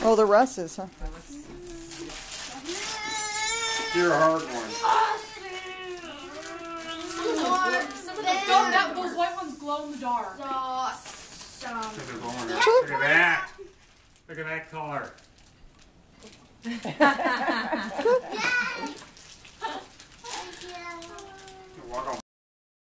Oh, the Russes, huh? You're a hard one. Those white ones glow in the dark. Look at that. Look at that color.